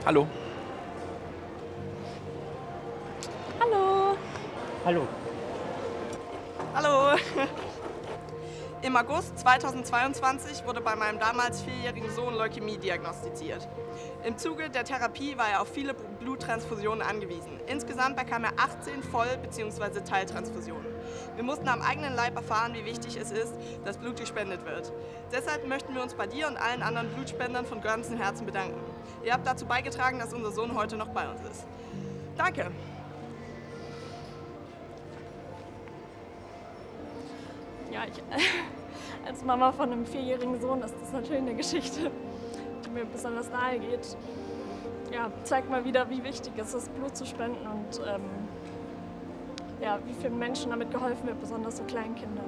Hallo. Hallo. Hallo. Hallo! Im August 2022 wurde bei meinem damals 4-jährigen Sohn Leukämie diagnostiziert. Im Zuge der Therapie war er auf viele Bluttransfusionen angewiesen. Insgesamt bekam er 18 Voll- bzw. Teiltransfusionen. Wir mussten am eigenen Leib erfahren, wie wichtig es ist, dass Blut gespendet wird. Deshalb möchten wir uns bei dir und allen anderen Blutspendern von ganzem Herzen bedanken. Ihr habt dazu beigetragen, dass unser Sohn heute noch bei uns ist. Danke! Ja, als Mama von einem 4-jährigen Sohn ist das natürlich eine Geschichte, die mir besonders nahe geht. Ja, zeigt mal wieder, wie wichtig es ist, Blut zu spenden und ja, wie vielen Menschen damit geholfen wird, besonders so kleinen Kindern.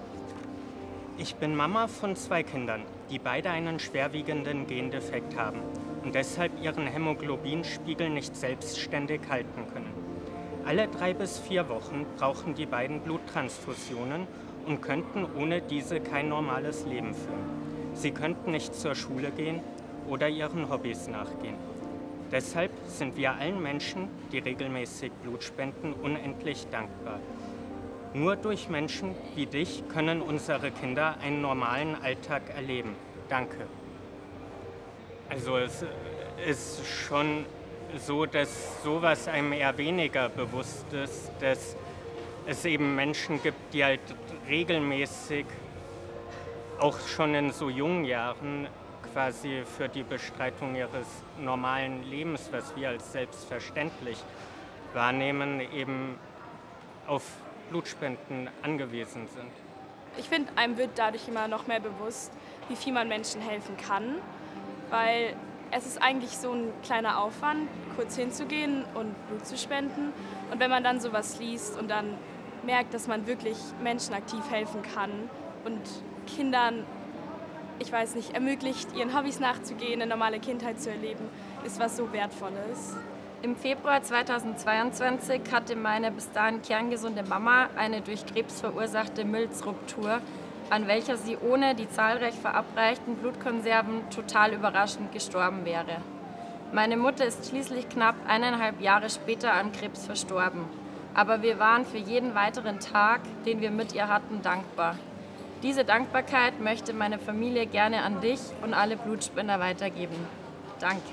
Ich bin Mama von 2 Kindern, die beide einen schwerwiegenden Gendefekt haben und deshalb ihren Hämoglobinspiegel nicht selbstständig halten können. Alle 3 bis 4 Wochen brauchen die beiden Bluttransfusionen und könnten ohne diese kein normales Leben führen. Sie könnten nicht zur Schule gehen oder ihren Hobbys nachgehen. Deshalb sind wir allen Menschen, die regelmäßig Blut spenden, unendlich dankbar. Nur durch Menschen wie dich können unsere Kinder einen normalen Alltag erleben. Danke. Also es ist schon so, dass sowas einem eher weniger bewusst ist, dass es eben Menschen gibt, die halt regelmäßig, auch schon in so jungen Jahren, quasi für die Bestreitung ihres normalen Lebens, was wir als selbstverständlich wahrnehmen, eben auf Blutspenden angewiesen sind. Ich finde, einem wird dadurch immer noch mehr bewusst, wie viel man Menschen helfen kann, weil es ist eigentlich so ein kleiner Aufwand, kurz hinzugehen und Blut zu spenden. Und wenn man dann sowas liest und dann merkt, dass man wirklich Menschen aktiv helfen kann und Kindern, ich weiß nicht, ermöglicht, ihren Hobbys nachzugehen, eine normale Kindheit zu erleben, ist was so Wertvolles. Im Februar 2022 hatte meine bis dahin kerngesunde Mama eine durch Krebs verursachte Milzruptur, an welcher sie ohne die zahlreich verabreichten Blutkonserven total überraschend gestorben wäre. Meine Mutter ist schließlich knapp 1,5 Jahre später an Krebs verstorben. Aber wir waren für jeden weiteren Tag, den wir mit ihr hatten, dankbar. Diese Dankbarkeit möchte meine Familie gerne an dich und alle Blutspender weitergeben. Danke.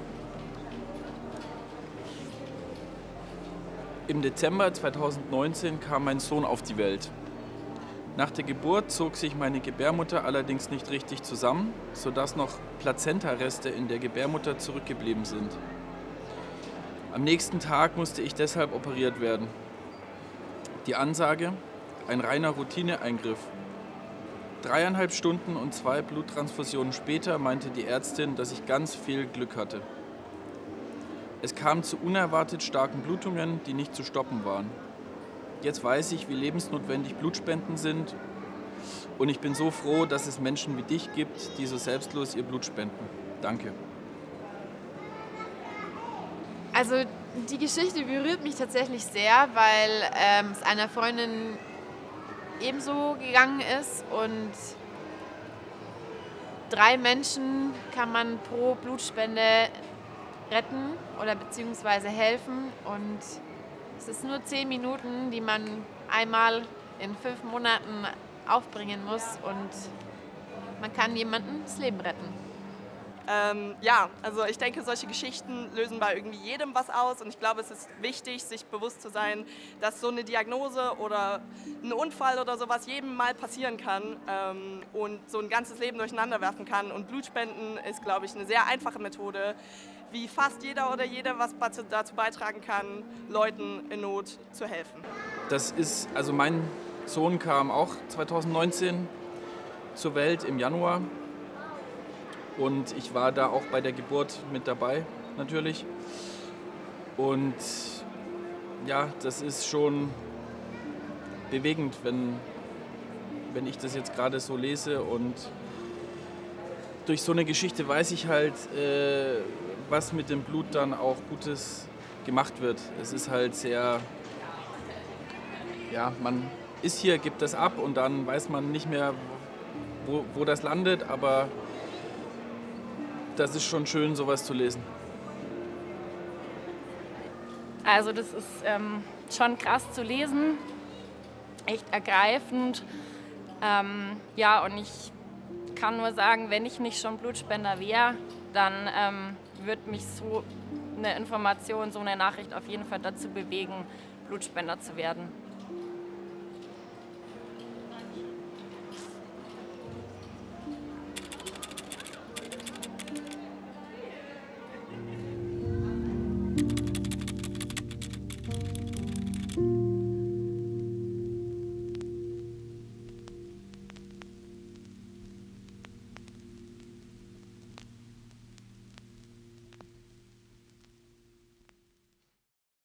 Im Dezember 2019 kam mein Sohn auf die Welt. Nach der Geburt zog sich meine Gebärmutter allerdings nicht richtig zusammen, sodass noch Plazentareste in der Gebärmutter zurückgeblieben sind. Am nächsten Tag musste ich deshalb operiert werden. Die Ansage: ein reiner Routineeingriff. 3,5 Stunden und 2 Bluttransfusionen später meinte die Ärztin, dass ich ganz viel Glück hatte. Es kam zu unerwartet starken Blutungen, die nicht zu stoppen waren. Jetzt weiß ich, wie lebensnotwendig Blutspenden sind, und ich bin so froh, dass es Menschen wie dich gibt, die so selbstlos ihr Blut spenden. Danke. Also die Geschichte berührt mich tatsächlich sehr, weil es einer Freundin ebenso gegangen ist, und 3 Menschen kann man pro Blutspende retten oder beziehungsweise helfen, und es ist nur 10 Minuten, die man einmal in 5 Monaten aufbringen muss, und man kann jemandem das Leben retten. Ja, also ich denke, solche Geschichten lösen bei irgendwie jedem was aus, und ich glaube, es ist wichtig, sich bewusst zu sein, dass so eine Diagnose oder ein Unfall oder sowas jedem mal passieren kann und so ein ganzes Leben durcheinander werfen kann, und Blutspenden ist, glaube ich, eine sehr einfache Methode, wie fast jeder oder jede was dazu beitragen kann, Leuten in Not zu helfen. Das ist, also mein Sohn kam auch 2019 zur Welt im Januar. Und ich war da auch bei der Geburt mit dabei, natürlich. Und ja, das ist schon bewegend, wenn ich das jetzt gerade so lese. Und durch so eine Geschichte weiß ich halt, was mit dem Blut dann auch Gutes gemacht wird. Es ist halt sehr, ja, man ist hier, gibt das ab, und dann weiß man nicht mehr, wo das landet, aber das ist schon schön, sowas zu lesen. Also das ist schon krass zu lesen, echt ergreifend. Ja, und ich kann nur sagen, wenn ich nicht schon Blutspender wäre, dann wird mich so eine Information, so eine Nachricht auf jeden Fall dazu bewegen, Blutspender zu werden.